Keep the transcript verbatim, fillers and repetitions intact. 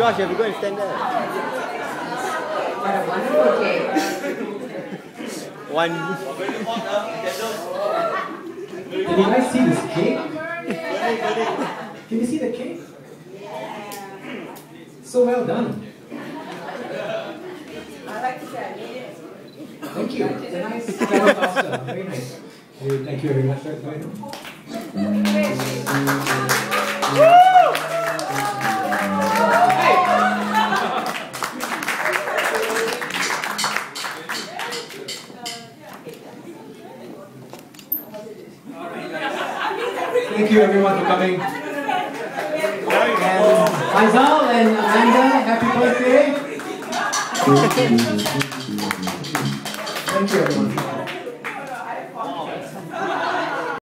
Josh, you have to go and stand there. What a wonderful cake. One. Can you guys see this cake? Can you see the cake? So well done. I like to say I need it. Thank you. It's a nice kettle pasta. Very nice. Thank you very much. Very nice. Thank you everyone for coming. And Faisal and Amanda, happy birthday. Thank you everyone.